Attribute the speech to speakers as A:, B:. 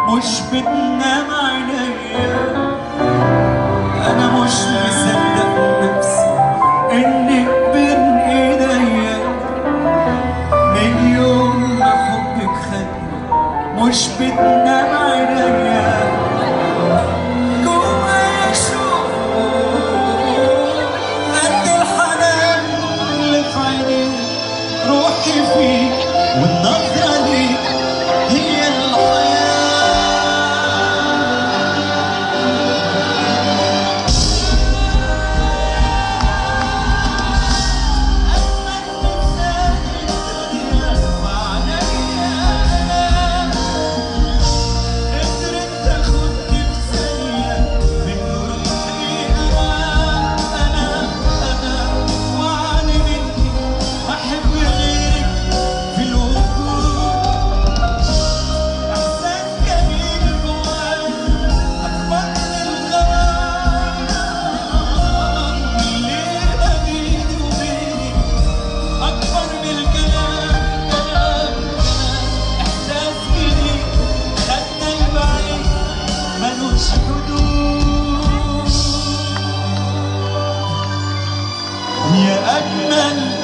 A: مش بتنام عينيا، انا مش مصدق نفسي انك بين ايديا. من يوم ما حبك خدني مش بتنام عينيا، جوايا شوق قد الحنان اللي في عينيك، روحي فيك والنظرة ليك هي الحياة. يا أجمل